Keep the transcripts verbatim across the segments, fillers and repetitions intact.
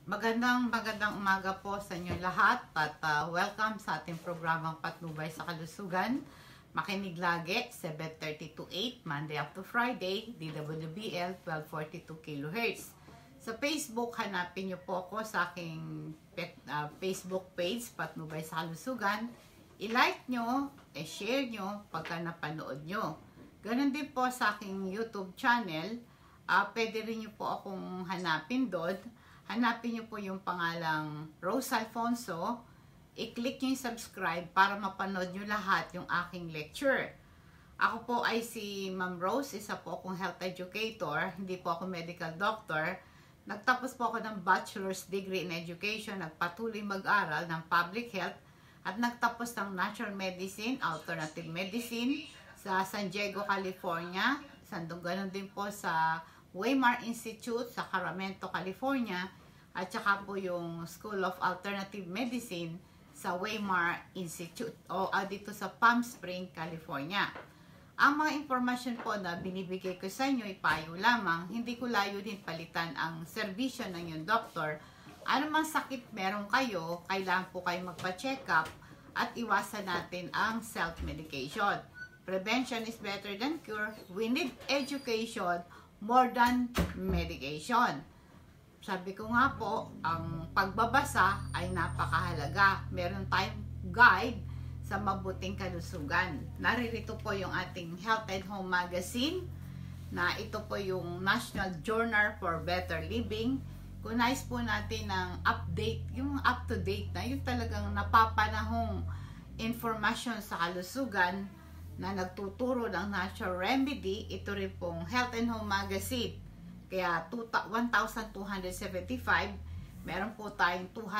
Magandang magandang umaga po sa inyo lahat at uh, welcome sa ating programang Patnubay sa Kalusugan. Makinig lagi, seven thirty to eight, Monday up to Friday, D W B L twelve forty-two kilohertz. Sa Facebook, hanapin niyo po ako sa aking pet, uh, Facebook page, Patnubay sa Kalusugan. I-like nyo, i-share nyo pagka napanood nyo. Ganon din po sa aking YouTube channel. Uh, pwede rin nyo po akong hanapin doon. Hanapin nyo po yung pangalang Rose Alfonso. I-click nyo yung subscribe para mapanood nyo lahat yung aking lecture. Ako po ay si Ma'am Rose, isa po akong health educator. Hindi po ako medical doctor. Nagtapos po ako ng bachelor's degree in education. Nagpatuloy mag-aral ng public health. At nagtapos ng natural medicine, alternative medicine sa San Diego, California. Sandong ganon din po sa Weimar Institute sa Sacramento, California. At saka po yung School of Alternative Medicine sa Weimar Institute o uh, dito sa Palm Springs, California. Ang mga impormasyon po na binibigay ko sa inyo ay payo lamang. Hindi ko layo din palitan ang serbisyo ng yung doktor. Ano mang sakit meron kayo, kailangan po kayo magpa-check up at iwasan natin ang self-medication. Prevention is better than cure. We need education more than medication. Sabi ko nga po, ang pagbabasa ay napakahalaga. Meron tayong guide sa mabuting kalusugan. Naririto po yung ating Health and Home Magazine na ito po yung National Journal for Better Living. Kung nais po natin ng update, yung up-to-date na, yung talagang napapanahong information sa kalusugan na nagtuturo ng natural remedy, ito rin pong Health and Home Magazine. Kaya one thousand two hundred seventy-five, meron po tayong two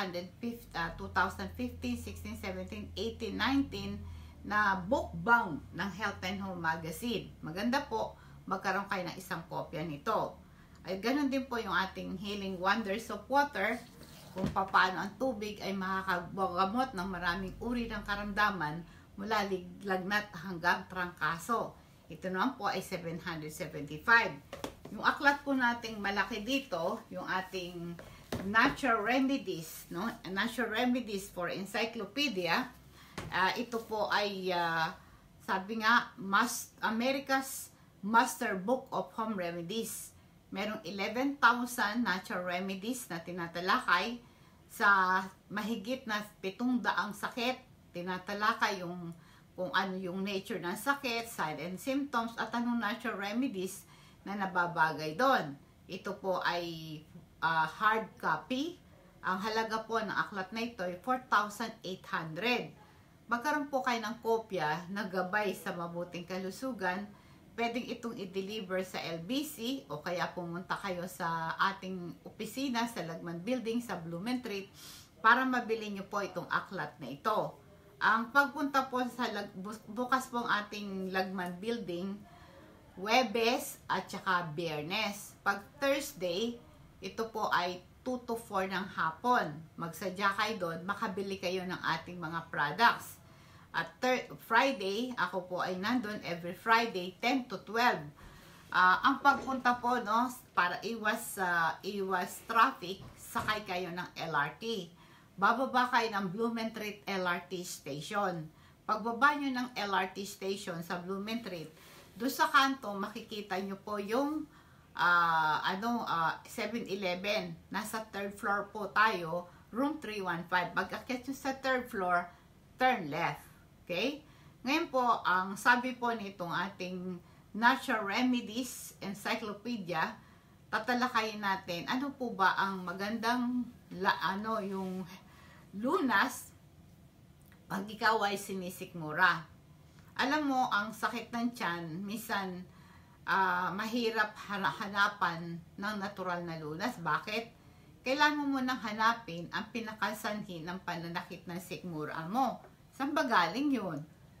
thousand fifteen, sixteen, seventeen, eighteen, nineteen na book bound ng Health and Home Magazine. Maganda po, magkaroon kayo ng isang kopya nito. Ay ganun din po yung ating Healing Wonders of Water, kung paano ang tubig ay makakagamot ng maraming uri ng karamdaman mula lagnat hanggang trangkaso. Ito naman po ay seven hundred seventy-five. Yung aklat po nating malaki dito, yung ating Natural Remedies, no? Natural Remedies for Encyclopedia. Uh, ito po ay, uh, sabi nga, Mas America's Master Book of Home Remedies. Merong eleven thousand natural remedies na tinatalakay sa mahigit na pitong daang sakit. Tinatalakay yung kung ano yung nature ng sakit, signs and symptoms, at anong natural remedies na nababagay doon. Ito po ay uh, hard copy. Ang halaga po ng aklat na ito ay four thousand eight hundred. Magkaroon po kayo ng kopya na gabay sa mabuting kalusugan. Pwedeng itong i-deliver sa L B C o kaya pumunta kayo sa ating opisina sa Lagman Building sa Blumentritt para mabili nyo po itong aklat na ito. Ang pagpunta po sa bukas po ang ating Lagman Building Webes at saka Biyernes. Pag Thursday, ito po ay two to four ng hapon. Magsadya kayo doon, makabili kayo ng ating mga products. At Friday, ako po ay nandun every Friday, ten to twelve. Uh, ang pagpunta po, no, para iwas, uh, iwas traffic, sakay kayo ng L R T. Bababa kayo ng Blumentritt L R T Station. Pagbaba nyo ng L R T Station sa Blumentritt, doon sa kanto, makikita nyo po yung uh, ano, uh, seven eleven. Nasa third floor po tayo, room three one five. Pag-akyat nyo sa third floor, turn left. Okay? Ngayon po, ang sabi po nitong ating Natural Remedies Encyclopedia, tatalakayin natin, ano po ba ang magandang, la, ano, yung lunas pag ikaw ay sinisikmura. Alam mo, ang sakit ng tiyan, minsan uh, mahirap hanapan ng natural na lunas. Bakit? Kailangan mo munang hanapin ang pinakasanhi ng pananakit ng sikmura mo. Saan ba galing yun?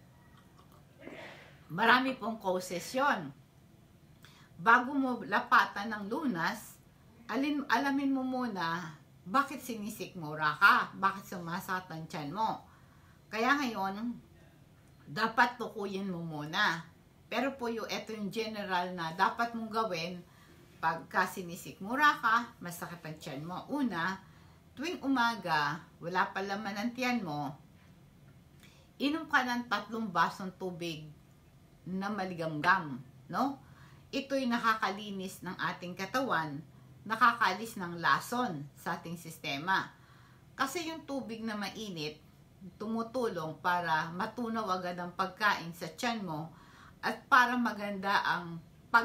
Marami pong causes yun. Bago mo lapatan ng lunas, alin, alamin mo muna bakit sinisikmura ka, bakit sumasakit ang tiyan mo. Kaya ngayon, dapat tukuyin mo muna. Pero po yung, ito yung general na dapat mong gawin pagka sinisikmura ka, masakit ang tiyan mo. Una, tuwing umaga, wala pa laman ang tiyan mo, inom ka ng tatlong basong tubig na maligamgam, no? Ito'y nakakalinis ng ating katawan, nakakalis ng lason sa ating sistema. Kasi yung tubig na mainit, tumutulong para matunaw agad ang pagkain sa tiyan mo at para maganda ang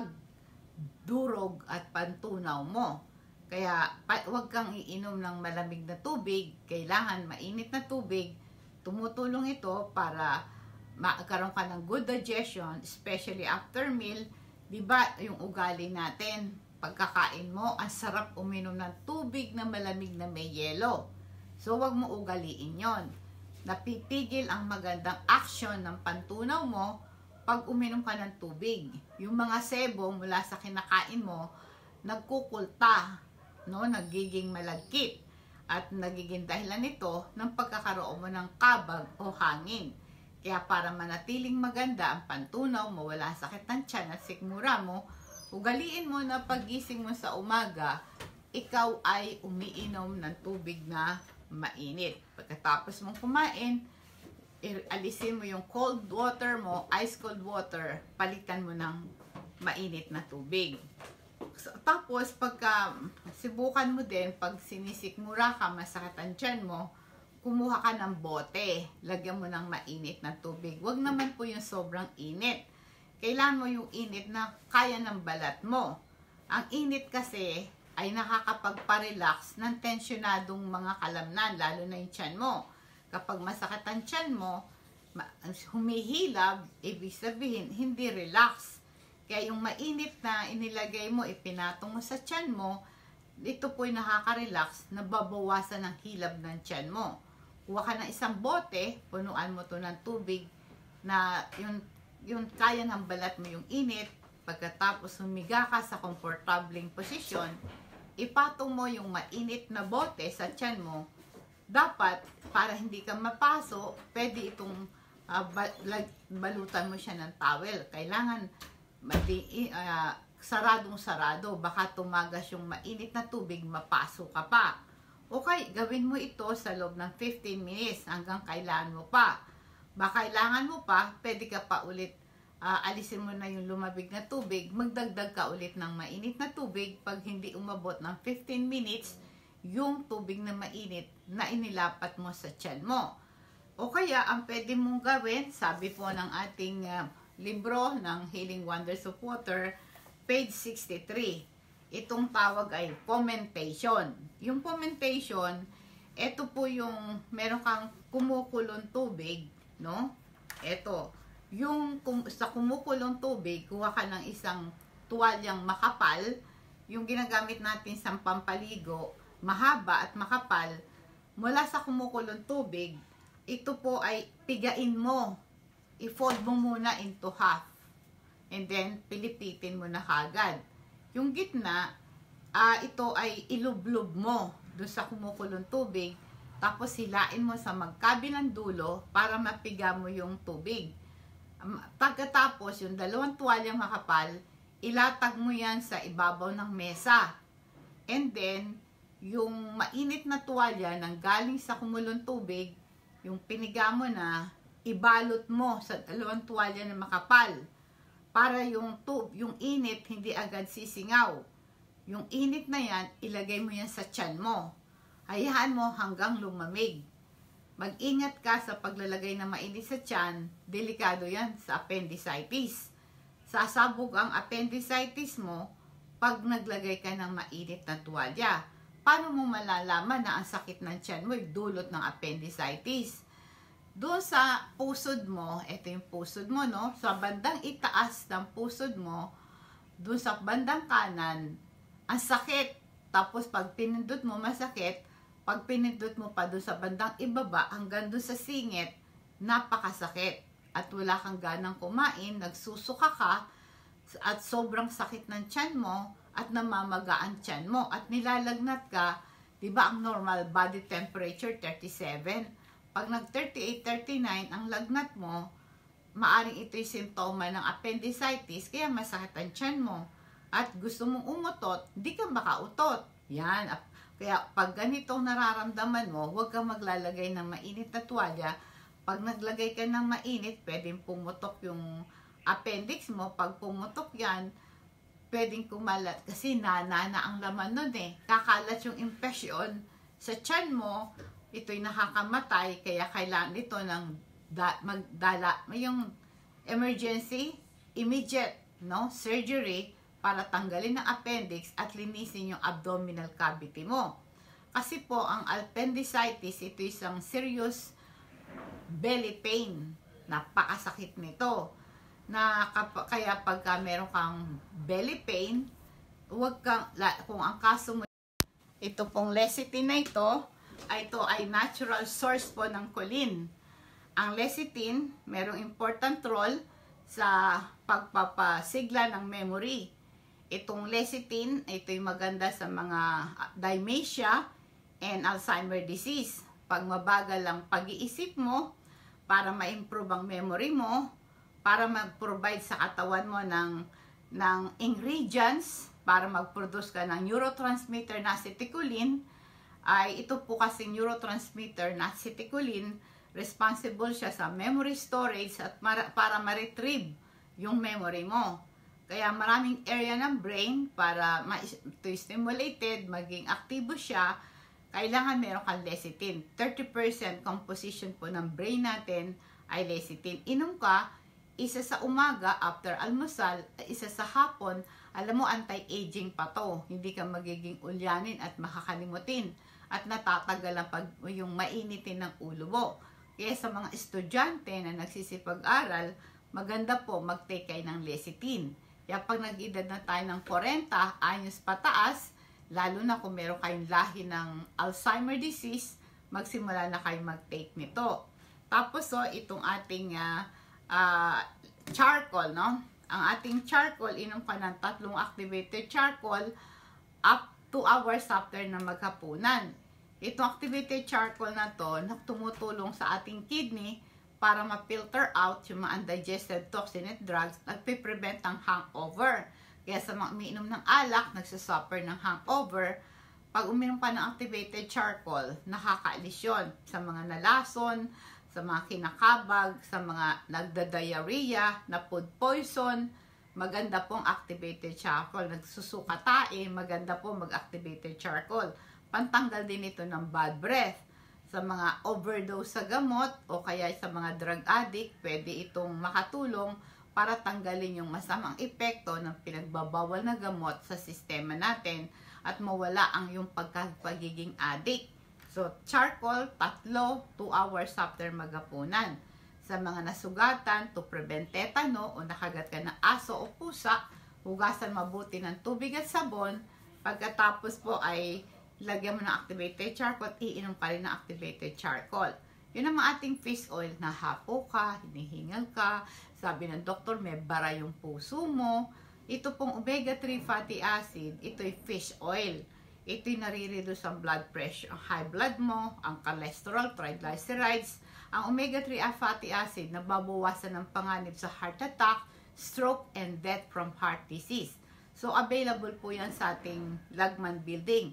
pagdurog at pantunaw mo. Kaya huwag kang iinom ng malamig na tubig, kailangan mainit na tubig. Tumutulong ito para magkaroon ka ng good digestion, especially after meal. Diba yung ugali natin, pagkakain mo, ang sarap uminom ng tubig na malamig na may yelo. So wag mo ugaliin yon. Napipigil ang magandang action ng pantunaw mo pag uminom ka ng tubig. Yung mga sebo mula sa kinakain mo, nagkukulta, no? Nagiging malagkit. At nagiging dahilan nito ng pagkakaroon mo ng kabag o hangin. Kaya para manatiling maganda ang pantunaw mo, wala sakit ng tiyan at sikmura mo, ugaliin mo na pagising mo sa umaga, ikaw ay umiinom ng tubig na mainit. Pagkatapos mong kumain, alisin mo yung cold water mo, ice cold water, palitan mo ng mainit na tubig. So, tapos pagka sibukan mo din, pag sinisikmura ka, masakit ang tiyan mo, kumuha ka ng bote, lagyan mo ng mainit na tubig. Huwag naman po yung sobrang init. Kailangan mo yung init na kaya ng balat mo. Ang init kasi ay nakakapagpa-relax ng tensyonadong mga kalamnan, lalo na yung tiyan mo. Kapag masakit ang tiyan mo, humihilab, ibig sabihin, hindi relax. Kaya yung mainit na inilagay mo, ipinatong mo sa tiyan mo, ito po'y nakaka-relax, nababawasan ng hilab ng tiyan mo. Kuha ka ng isang bote, punuan mo to ng tubig na yung, yung kaya ng balat mo yung init. Pagkatapos humiga ka sa komportabling posisyon, ipatong mo yung mainit na bote sa tiyan mo. Dapat, para hindi ka mapaso, pwede itong uh, balutan mo siya ng towel. Kailangan madi, uh, saradong-sarado. Baka tumagas yung mainit na tubig, mapaso ka pa. Okay, gawin mo ito sa loob ng fifteen minutes hanggang kailangan mo pa. Baka kailangan mo pa, pwede ka pa ulit, uh, alisin mo na yung lumabig na tubig, magdagdag ka ulit ng mainit na tubig pag hindi umabot ng fifteen minutes yung tubig na mainit na inilapat mo sa tiyan mo. O kaya, ang pwede mong gawin, sabi po ng ating uh, libro ng Healing Wonders of Water, page sixty-three. Itong tawag ay fomentation. Yung fomentation, ito po yung meron kang kumukulong tubig, no? Ito, yung kum, sa kumukulong tubig, kuha ka ng isang tuwalyang makapal, yung ginagamit natin sa pampaligo, mahaba at makapal, mula sa kumukulong tubig, ito po ay pigain mo. I-fold mo muna into half. And then, pilipitin mo na kagad. Yung gitna, uh, ito ay ilublob mo doon sa kumukulong tubig. Tapos, hilain mo sa magkabilang dulo para mapiga mo yung tubig. Um, pagkatapos, yung dalawang tuwalyang makapal, ilatag mo yan sa ibabaw ng mesa. And then, yung mainit na tuwalya nang galing sa kumulong tubig, yung piniga mo na, ibalot mo sa dalawang tuwalya na makapal. Para yung tub, yung init, hindi agad sisingaw. Yung init na yan, ilagay mo yan sa tiyan mo. Hayaan mo hanggang lumamig. Mag-ingat ka sa paglalagay ng mainit sa tiyan, delikado yan sa appendicitis. Sasabog ang appendicitis mo pag naglagay ka ng mainit na tuwalya. Paano mo malalaman na ang sakit ng tiyan mo ay dulot ng appendicitis? Doon sa pusod mo, ito yung pusod mo, no? Sa bandang itaas ng pusod mo, doon sa bandang kanan, ang sakit. Tapos pag pinindot mo, masakit. Pag pinindot mo pa doon sa bandang ibaba, hanggang doon sa singit, napakasakit. At wala kang ganang kumain, nagsusuka ka, at sobrang sakit ng tiyan mo, at namamaga ang tiyan mo, at nilalagnat ka. Diba ang normal body temperature, thirty-seven? Pag nag thirty-eight, thirty-nine, ang lagnat mo, maaring ito'y simptoma ng appendicitis, kaya masakit ang tiyan mo. At gusto mong umutot, di ka makautot. Yan. Kaya pag ganitong nararamdaman mo, huwag kang maglalagay ng mainit na tuwalya. Pag naglagay ka ng mainit, pwedeng pumutok yung appendix mo. Pag pumutok yan, pwedeng kumalat kasi nanana ang laman nun eh. Kakalat yung infection sa tiyan mo, ito'y nakakamatay, kaya kailangan ito ng da, magdala, yung emergency, immediate, no, surgery para tanggalin ang appendix at linisin yung abdominal cavity mo. Kasi po, ang appendicitis, ito isang serious belly pain. Napakasakit nito. Na kap kaya pagka meron kang belly pain, huwag kang, kung ang kaso mo, ito pong lecithin na ito, ay ito ay natural source po ng choline. Ang lecithin, merong important role sa pagpapasigla ng memory. Itong lecithin, ito'y maganda sa mga dementia and Alzheimer disease. Pag mabagal ang pag-iisip mo, para ma-improve ang memory mo, para mag-provide sa katawan mo ng, ng ingredients, para mag-produce ka ng neurotransmitter na acetylcholine, ay ito po kasi neurotransmitter na acetylcholine, responsible siya sa memory storage at para ma-retrieve yung memory mo. Kaya maraming area ng brain para ma-to stimulated, maging aktibo siya, kailangan meron kang lecithin. thirty percent composition po ng brain natin ay lecithin. Inom ka, isa sa umaga after almusal, isa sa hapon, alam mo anti-aging pa to. Hindi ka magiging ulyanin at makakalimutin at natatagal ang pag, yung mainitin ng ulo mo. Kaya sa mga estudyante na nagsisipag-aral, maganda po mag-take kayo ng lecithin. Kaya pag nag-edad na tayo ng forty anyos pataas, lalo na kung meron kayong lahi ng Alzheimer disease, magsimula na kayo mag-take nito. Tapos so, itong ating uh, uh, charcoal, no? Ang ating charcoal, inom ka ng tatlong activated charcoal up two hours after na maghapunan. Itong activated charcoal na to, tumutulong sa ating kidney para ma-filter out yung mga undigested toxin at drugs, nagpe-prevent ang hangover. Kaya sa mga umiinom ng alak, nagsasuffer ng hangover, pag uminom ka ng activated charcoal, nakakaalis yun sa mga nalason, sa mga kinakabag, sa mga nagda-diarrhea, na food poison. Maganda pong activated charcoal. Nagsusuka tae, maganda po mag-activated charcoal. Pantanggal din ito ng bad breath. Sa mga overdose sa gamot o kaya sa mga drug addict, pwede itong makatulong para tanggalin yung masamang epekto ng pinagbabawal na gamot sa sistema natin at mawala ang yung pagkagiging addict. So, charcoal, tatlo, two hours after maghapunan. Sa mga nasugatan, to prevent tetano o nakagat ka ng aso o pusa, hugasan mabuti ng tubig at sabon. Pagkatapos po ay lagyan mo ng activated charcoal at iinom pa rin ng activated charcoal. Yun ang ating fish oil. Nahapo ka, hinihingal ka, sabi ng doktor may bara yung puso mo. Ito pong omega three fatty acid, ito'y fish oil. Ito'y nare-reduce ang blood pressure, ang high blood mo, ang cholesterol, triglycerides. Ang omega three fatty acid, nababawasan ng panganib sa heart attack, stroke, and death from heart disease. So, available po yan sa ating Lagman Building.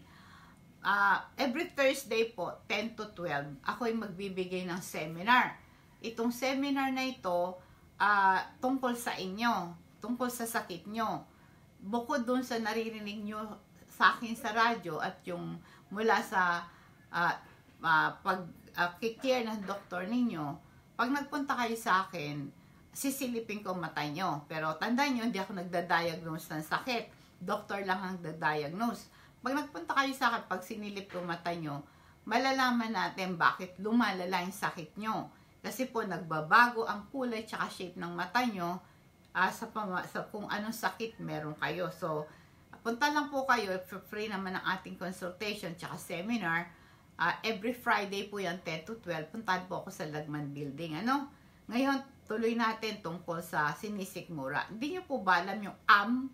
Uh, every Thursday po, ten to twelve, ako'y magbibigay ng seminar. Itong seminar na ito, uh, tungkol sa inyo, tungkol sa sakit nyo. Bukod dun sa naririnig nyo sa akin sa radyo at yung mula sa uh, uh, pag-care uh, ng doktor ninyo, pag nagpunta kayo sa akin, sisilipin ko mata nyo. Pero tandaan nyo, hindi ako nagda-diagnose ng sakit. Doktor lang ang nagda-diagnose. Pag nagpunta kayo sa akin, pag sinilip ko mata nyo, malalaman natin bakit lumalala yung sakit nyo. Kasi po, nagbabago ang kulay tsaka shape ng mata nyo uh, sa, sa kung anong sakit meron kayo. So, punta lang po kayo, free naman ang ating consultation tsaka seminar. Uh, every Friday po yan, ten to twelve. Puntahan po ako sa Lagman Building. Ano? Ngayon, tuloy natin tungkol sa sinisikmura. Hindi nyo po ba alam yung A M,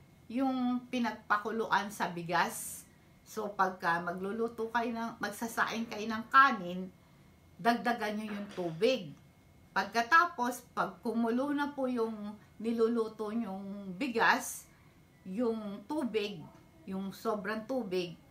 yung pinagpakuluan sa bigas? So, pagka magluluto kayo ng, magsasain kayo ng kanin, dagdagan nyo yung tubig. Pagkatapos, pag kumulo na po yung niluluto nyong bigas, yung tubig, yung sobrang tubig,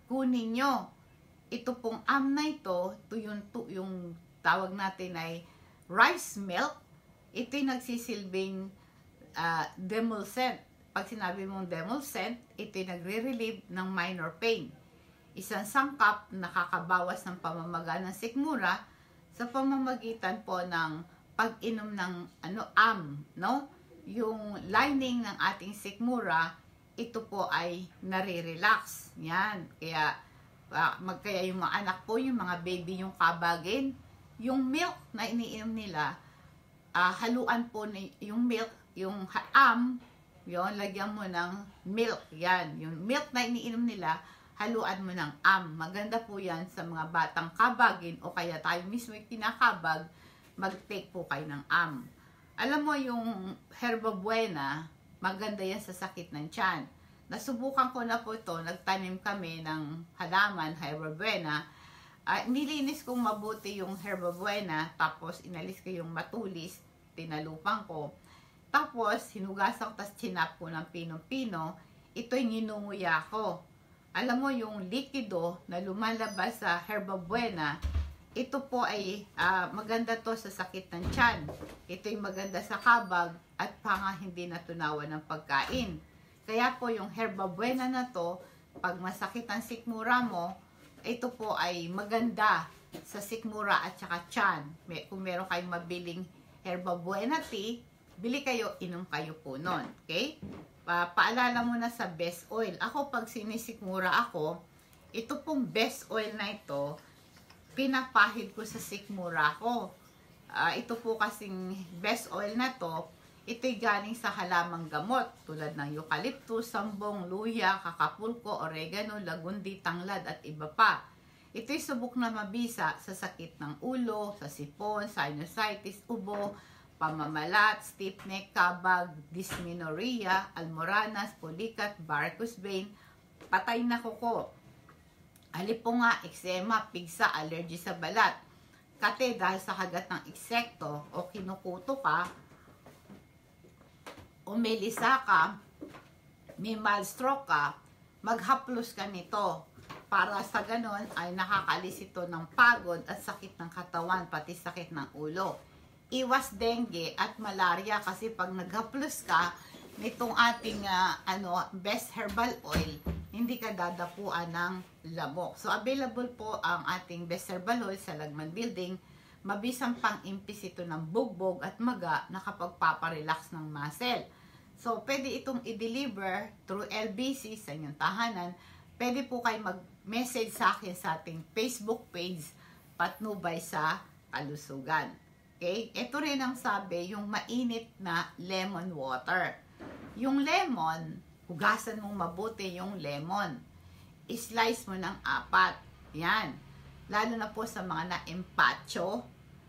kunin nyo. Ito pong am na ito, ito yung, ito yung tawag natin ay rice milk. Ito'y nagsisilbing uh, demulcent. Pag sinabi mong demulcent, ito'y nagre-relieve ng minor pain. Isang sangkap nakakabawas ng pamamaga ng sikmura sa pamamagitan po ng pag-inom ng ano am, no? Yung lining ng ating sikmura, ito po ay nare-relax. Yan. Kaya Uh, magkaya yung mga anak po, yung mga baby yung kabagin, yung milk na iniinom nila, uh, haluan po na yung milk, yung am, yon lagyan mo ng milk, yan, yung milk na iniinom nila, haluan mo ng am. Maganda po yan sa mga batang kabagin o kaya tayo mismo yung kinakabag, mag-take po kayo ng am. Alam mo yung Herba Buena, maganda yan sa sakit ng tiyan. Nasubukan ko na po ito, nagtanim kami ng halaman, Herba Buena. Uh, nilinis kong mabuti yung Herba Buena, tapos inalis ko yung matulis, tinalupan ko. Tapos, hinugasan ko, tapos chinap ko ng pinong-pino, ito'y ninunguya ko. Alam mo, yung likido na lumalabas sa Herba Buena, ito po ay uh, maganda to sa sakit ng tiyan. Ito'y maganda sa kabag at panga hindi natunawan ng pagkain. Kaya po yung Herba Buena na to, pag masakit ang sikmura mo, ito po ay maganda sa sikmura at saka tiyan. May, kung meron kayong mabiling Herba Buena tea, bili kayo, inom kayo po nun. Okay? Pa paalala mo na sa best oil. Ako pag sinisikmura ako, ito pong best oil na ito, pinapahid ko sa sikmura ko. Uh, ito po kasing best oil na to, ito'y galing sa halamang gamot tulad ng eucalyptus, sambong, luya, kakapulko, oregano, lagundi, tanglad at iba pa. Ito'y subok na mabisa sa sakit ng ulo, sa sipon, sinusitis, ubo, pamamalat, stiff neck, kabag, dysmenorrhea, almoranas, pulikat, varicose vein, patay na kuko, alipunga, eksema, pigsa, allergy sa balat, kate dahil sa kagat ng insekto o kinukuto ka, o may lisa ka, may mild stroke ka, maghaplos ka nito para sa ganon ay nakakalis ito ng pagod at sakit ng katawan, pati sakit ng ulo. Iwas dengue at malaria kasi pag naghaplos ka nitong ating uh, ano, best herbal oil, hindi ka dadapuan ng lamok. So available po ang ating best herbal oil sa Lagman Building. Mabisang pang-impis ito ng bugbog at maga na kapag paparelax ng muscle. So, pwede itong i-deliver through L B C sa inyong tahanan. Pwede po kayo mag-message sa akin sa ating Facebook page, Patnubay sa Kalusugan. Okay? Ito rin ang sabi, yung mainit na lemon water. Yung lemon, hugasan mong mabuti yung lemon. I-slice mo ng apat. Yan. Lalo na po sa mga na-empacho,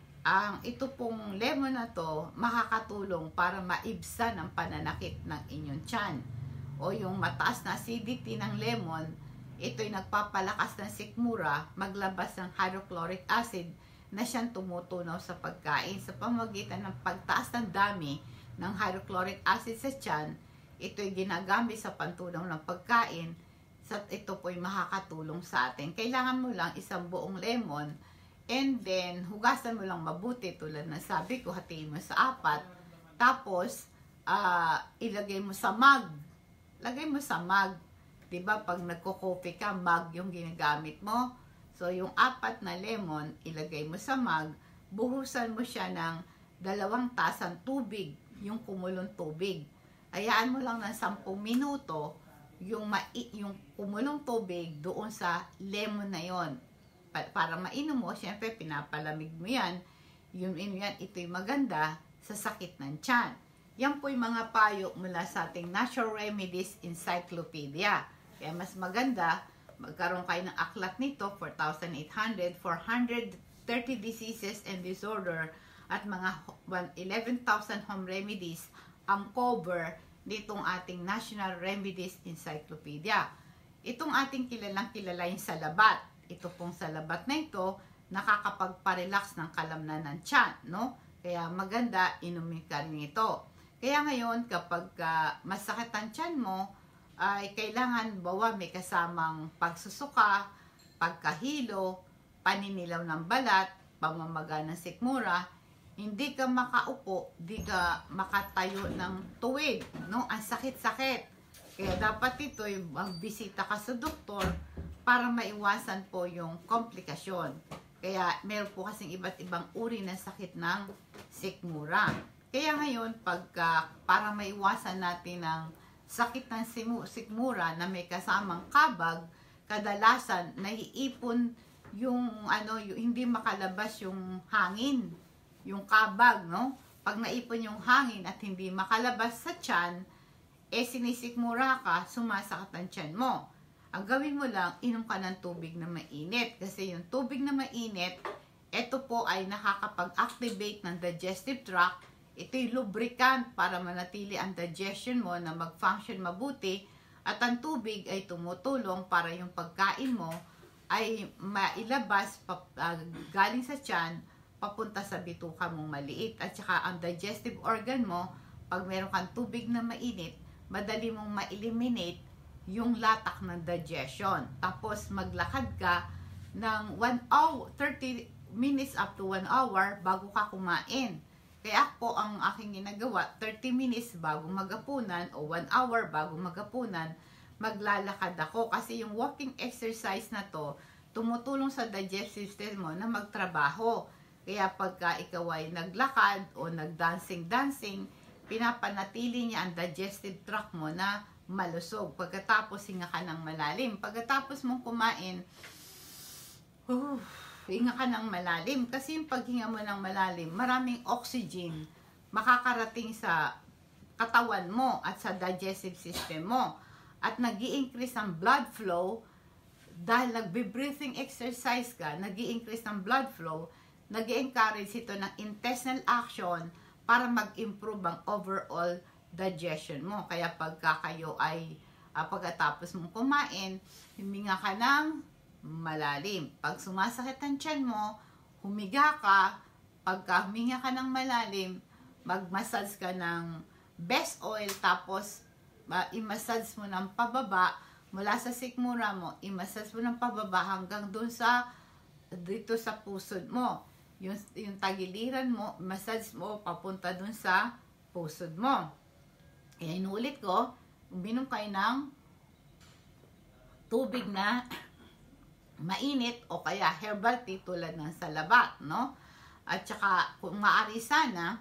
ang ito pong lemon na to makakatulong para maibsan ang pananakit ng inyong tiyan. O yung mataas na acidity ng lemon, ito'y nagpapalakas ng sikmura, maglabas ng hydrochloric acid na siyang tumutunaw sa pagkain. Sa pamamagitan ng pagtaas ng dami ng hydrochloric acid sa tiyan, ito'y ginagamit sa pantunaw ng pagkain. Sa ito po'y makakatulong sa atin. Kailangan mo lang isang buong lemon, and then, hugasan mo lang mabuti tulad na sabi ko, hatiin mo sa apat. Tapos, uh, ilagay mo sa mug. Lagay mo sa mug. Diba, pag nagko-coffee ka, mug yung ginagamit mo. So, yung apat na lemon, ilagay mo sa mug. Buhusan mo siya ng dalawang tasang tubig, yung kumulong tubig. Hayaan mo lang ng sampung minuto, yung, yung kumulong tubig doon sa lemon na yon. Para mainom mo, syempre pinapalamig mo yan. Yung yan, ito'y maganda sa sakit ng tiyan. Yan po yung mga payo mula sa ating Natural Remedies Encyclopedia. Kaya mas maganda, magkaroon kayo ng aklat nito, four thousand eight hundred, four hundred thirty diseases and disorder, at mga eleven thousand home remedies ang cover nitong ating National Remedies Encyclopedia. Itong ating kilalang kilala yung salabat. Ito pong salabat na ito, nakakapagparelax ng kalamnan ng tiyan, no? Kaya maganda, inumin ka rin ito. Kaya ngayon, kapag uh, masakit ang tiyan mo, ay kailangan bawa may kasamang pagsusuka, pagkahilo, paninilaw ng balat, pamamaga ng sikmura, hindi ka makaupo, hindi ka makatayo ng tuwid, no? Ang sakit-sakit. Kaya dapat ito, magbisita ka sa doktor para maiwasan po yung komplikasyon. Kaya meron po kasing iba't ibang uri ng sakit ng sikmura. Kaya ngayon, pagka, para maiwasan natin ang sakit ng sikmura na may kasamang kabag, kadalasan naiipon yung ano, yung, hindi makalabas yung hangin, yung kabag, no? Pag naipon yung hangin at hindi makalabas sa tiyan, eh sinisikmura ka, sumasakit ang tiyan mo. Ang gawin mo lang, inom ka ng tubig na mainit. Kasi yung tubig na mainit, ito po ay nakakapag-activate ng digestive tract. Ito'y lubricant para manatili ang digestion mo na mag-function mabuti. At ang tubig ay tumutulong para yung pagkain mo ay mailabas pa, uh, galing sa tiyan, papunta sa bituka mong maliit. At saka ang digestive organ mo, pag meron kang tubig na mainit, madali mong ma-eliminate yung latak ng digestion. Tapos maglakad ka ng one hour, thirty minutes up to one hour bago ka kumain. Kaya po ang aking ginagawa, thirty minutes bago magapunan o one hour bago magapunan, maglalakad ako. Kasi yung walking exercise na to, tumutulong sa digestive system mo na magtrabaho. Kaya pagka ikaw ay naglakad o nagdancing-dancing, pinapanatili niya ang digestive tract mo na malusog. Pagkatapos, hinga ka ng malalim. Pagkatapos mong kumain, uh, hinga ka ng malalim. Kasi yung paghinga mo ng malalim, maraming oxygen makakarating sa katawan mo at sa digestive system mo. At nag-i-increase ang blood flow dahil nagbe-breathing exercise ka, nag-i-increase ang blood flow, nag-i-encourage ito ng intestinal action para mag-improve ang overall digestion mo. Kaya pagka kayo ay uh, pagkatapos mong kumain, huminga ka ng malalim. Pag sumasakit ang tiyan mo, humiga ka. Pagka huminga ka ng malalim, mag-massage ka ng best oil, tapos uh, i-massage mo ng pababa mula sa sikmura mo, i-massage mo ng pababa hanggang dun sa dito sa pusod mo. Yung, yung tagiliran mo, massage mo papunta dun sa pusod mo. Kaya inulit ko, uminom kayo ng tubig na mainit o kaya herbal tea tulad ng salabat, no? At saka kung maaari sana,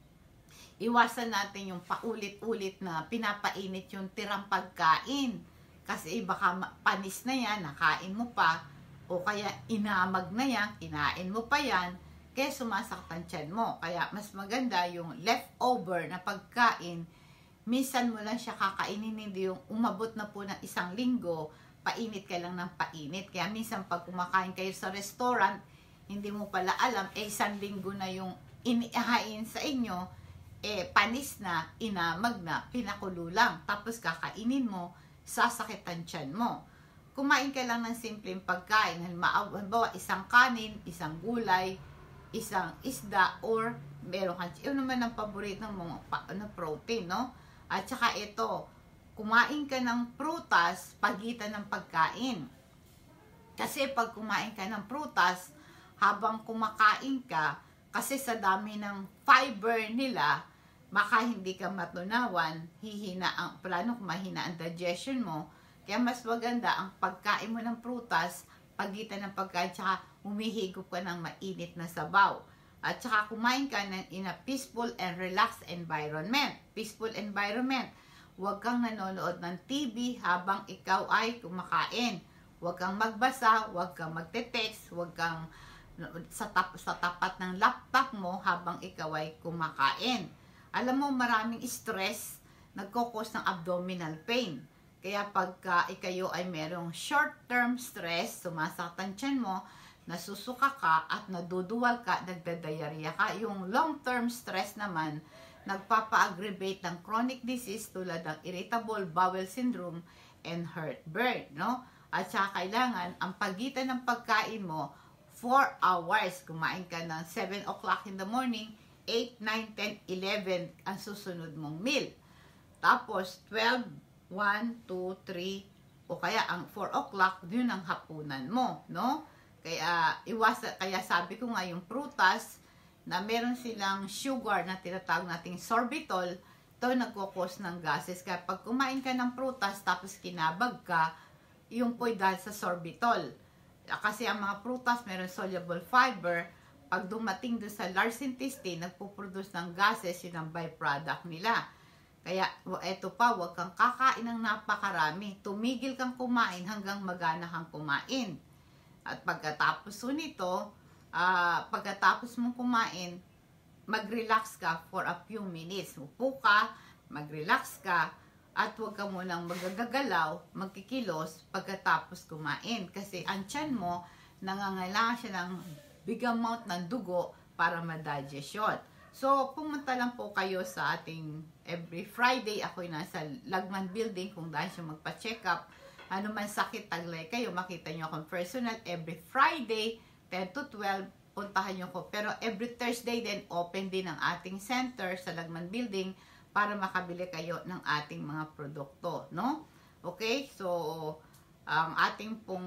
iwasan natin yung paulit-ulit na pinapainit yung tirang pagkain. Kasi baka panis na yan, nakain mo pa, o kaya inamag na yan, kinain mo pa yan, kaya sumasakit ang tiyan mo. Kaya mas maganda yung leftover na pagkain, minsan mo lang siya kakainin, hindi yung umabot na po ng isang linggo, painit ka lang ng painit. Kaya minsan pag kumakain kayo sa restaurant, hindi mo pala alam, eh isang linggo na yung inihain sa inyo, eh panis na, inamag na, pinakulo lang. Tapos kakainin mo, sasakit ang tiyan mo. Kumain ka lang ng simpleng pagkain, halimbawa isang kanin, isang gulay, isang isda, or meron ka, yun naman ang paborito mo, ano, protein, no? At saka ito, kumain ka ng prutas pagitan ng pagkain. Kasi pag kumain ka ng prutas, habang kumakain ka, kasi sa dami ng fiber nila, baka hindi ka matunawan, hihina ang, plano mahina ang digestion mo. Kaya mas maganda ang pagkain mo ng prutas, pagitan ng pagkain, tsaka humihigop ka ng mainit na sabaw. At saka kumain ka ng in a peaceful and relaxed environment. Peaceful environment. Huwag kang nanonood ng T V habang ikaw ay kumakain. Huwag kang magbasa, huwag kang magte-text, huwag kang sa, tap, sa tapat ng laptop mo habang ikaw ay kumakain. Alam mo, maraming stress nagkukos ng abdominal pain. Kaya pagka ikayo ay merong short-term stress, sumasakit ang tiyan mo, nasusuka ka at naduduwal ka, nagdadiarrhea ka. Yung long-term stress naman, nagpapa-aggravate ng chronic disease tulad ng irritable bowel syndrome and heartburn, no? At saka kailangan, ang pagitan ng pagkain mo, four hours. Kumain ka ng seven o'clock in the morning, eight, nine, ten, eleven ang susunod mong meal. Tapos, twelve one, two, three, o kaya ang four o'clock, yun ang hapunan mo, no? Kaya, iwasan, kaya sabi ko nga yung prutas, na meron silang sugar na tinatawag nating sorbitol, ito nagkukos ng gases. Kaya pag kumain ka ng prutas, tapos kinabag ka, yung po'y dahil sa sorbitol. Kasi ang mga prutas, meron soluble fiber, pag dumating doon sa large intestine, nagpuproduce ng gases, yun ang byproduct nila. Kaya, eto pa, huwag kang kakain ng napakarami. Tumigil kang kumain hanggang magana kang kumain. At pagkatapos nito, uh, pagkatapos mong kumain, mag-relax ka for a few minutes. Upo ka, mag-relax ka, at huwag ka munang magagalaw, magkikilos pagkatapos kumain. Kasi ang tiyan mo, nangangailangan siya ng big amount ng dugo para ma-digest yun. So, pumunta lang po kayo sa ating every Friday. Ako'y nasa Lagman Building kung dahil siya magpa-check up. Ano man sakit, taglay kayo, makita nyo akong personal. Every Friday, ten to twelve, puntahan nyo ko. Pero every Thursday din, open din ang ating center sa Lagman Building para makabili kayo ng ating mga produkto, no? Okay, so ang ating pong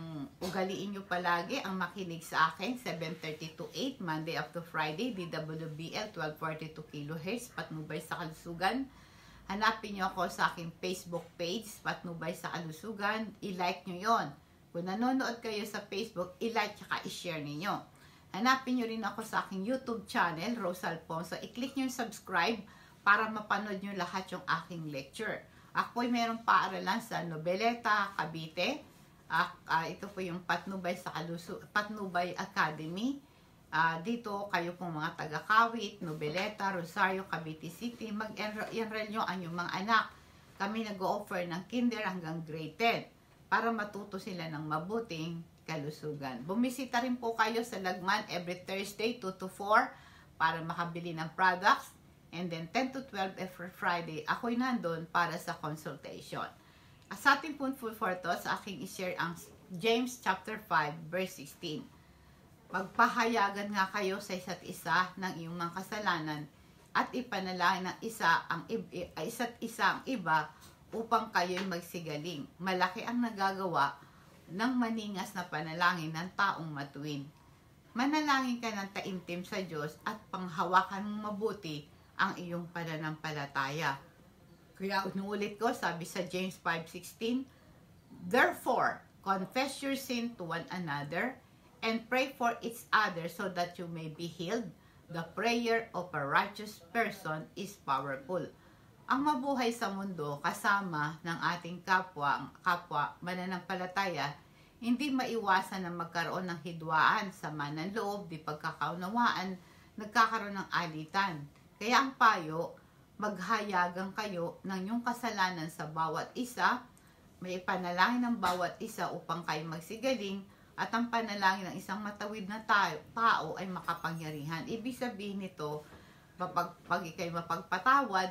ugaliin nyo palagi ang makinig sa akin, seven thirty to eight, Monday up to Friday, D W B L twelve forty-two kilohertz, Patnubay sa Kalusugan. Hanapin nyo ako sa aking Facebook page, Patnubay sa Kalusugan. I-like nyo yon. Kung nanonood kayo sa Facebook, i-like at i-share ninyo. Hanapin nyo rin ako sa aking YouTube channel, Rose Alfonso. I-click nyo yung subscribe para mapanood nyo lahat yung aking lecture. Ako'y merong paaralan sa Nobeleta, Cavite. Uh, uh, ito po yung Patnubay sa Kalusu Patnubay Academy. Uh, dito kayo pong mga taga-Kawit, Nobeleta, Rosario, Cavite City. Mag-enroll nyo ang yung mga anak. Kami nag-o-offer ng kinder hanggang grade ten para matuto sila ng mabuting kalusugan. Bumisita rin po kayo sa Lagman every Thursday, two to four para makabili ng products. And then ten to twelve every Friday, ako'y nandun para sa consultation. Sa ating food for to, sa aking i-share ang James chapter five, verse sixteen. Magpahayagan nga kayo sa isa't isa ng iyong mga kasalanan at ipanalangin ng isa ang isa't isa ang iba upang kayo'y magsigaling. Malaki ang nagagawa ng maningas na panalangin ng taong matuwid. Manalangin ka ng taimtim sa Diyos at panghawakan mong mabuti ang iyong pananampalataya. Kaya unuulit ko, sabi sa James five sixteen, therefore, confess your sin to one another and pray for each other so that you may be healed. The prayer of a righteous person is powerful. Ang mabuhay sa mundo kasama ng ating kapwa, kapwa mananampalataya, hindi maiwasan na magkaroon ng hidwaan, sama ng loob, di pagkakaunawaan, nagkakaroon ng alitan. Kaya ang payo, maghayagan kayo ng inyong kasalanan sa bawat isa, may panalangin ng bawat isa upang kayo magsigaling, at ang panalangin ng isang matawid na tao, tao ay makapangyarihan. Ibig sabihin nito, pag, pag ikay mapagpatawad,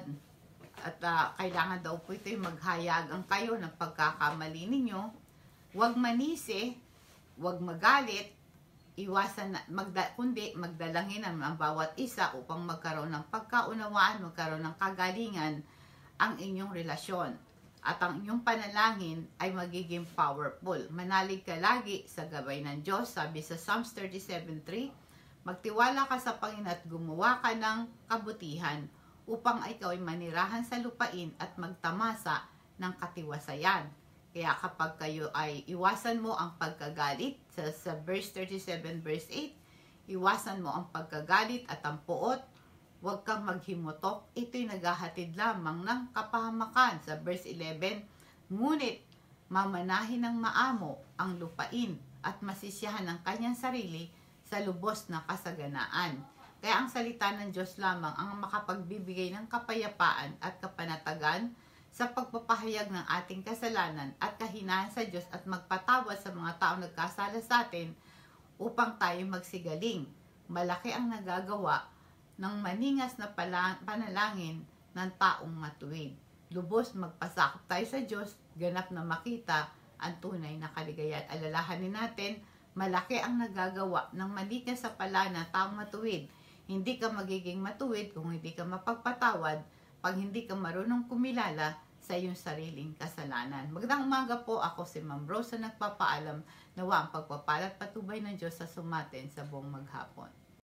at uh, kailangan daw po ito yung maghayagan kayo ng pagkakamali ninyo, huwag manisi, huwag magalit, iwasan na, magda, kundi magdalangin ang, ang bawat isa upang magkaroon ng pagkaunawaan, magkaroon ng kagalingan ang inyong relasyon. At ang inyong panalangin ay magiging powerful. Manalig ka lagi sa gabay ng Diyos. Sabi sa Psalms thirty-seven three, magtiwala ka sa Panginoon at gumawa ka ng kabutihan upang ikaw ay manirahan sa lupain at magtamasa ng katiwasayan. Kaya kapag kayo ay iwasan mo ang pagkagalit, sa, sa verse thirty-seven, verse eight, iwasan mo ang pagkagalit at ang puot, huwag kang maghimutok, ito'y naghahatid lamang ng kapahamakan. Sa verse eleven, ngunit mamanahin ng maamo ang lupain at masisiyahan ng kanyang sarili sa lubos na kasaganaan. Kaya ang salita ng Diyos lamang ang makapagbibigay ng kapayapaan at kapanatagan sa pagpapahayag ng ating kasalanan at kahinaan sa Diyos at magpatawad sa mga taong nagkasala sa atin upang tayo magsigaling. Malaki ang nagagawa ng maningas na panalangin ng taong matuwid. Lubos magpasakop tayo sa Diyos, ganap na makita ang tunay na kaligayahan. Alalahanin natin, malaki ang nagagawa ng maningas sa pala ng taong matuwid. Hindi ka magiging matuwid kung hindi ka mapagpatawad. Pag hindi ka marunong kumilala sa iyong sariling kasalanan. Magandang umaga po, ako si Ma'am Rosa nagpapaalam, nawa ang pagpapalat patubay ng Diyos sa sumatin sa buong maghapon.